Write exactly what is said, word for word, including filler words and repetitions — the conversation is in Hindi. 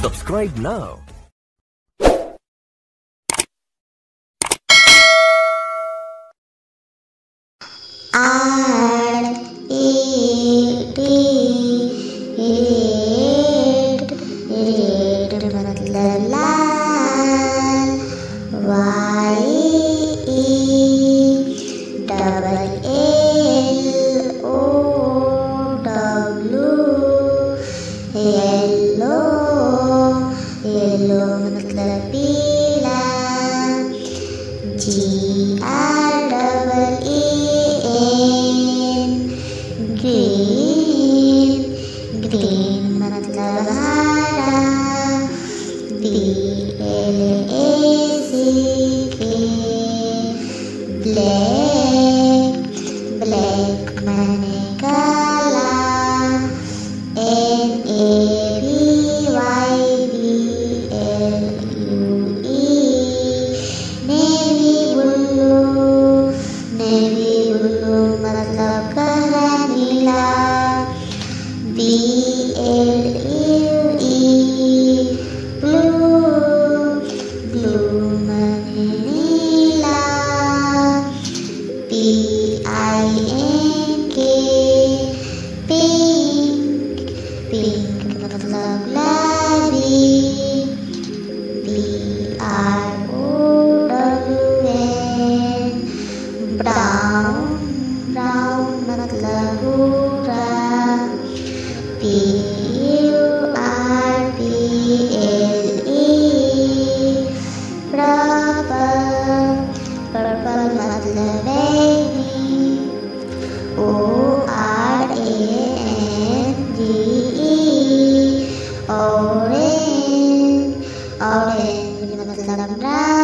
Subscribe now. R E D red red मतलब लाल Y E double L O W yellow yellow मतलब पीला G R double E green green मतलब हरा B L A C K black black माने काला N A V Y B L U E navy blue navy blue मतलब गहरा नीला B L U E blue blue माने नीला P I N K pink pink मतलब गुलाबी B R O W N brown brown मतलब भूरा P U R P L E purple purple मतलब बैगनी O R A N G E orange orange मतलब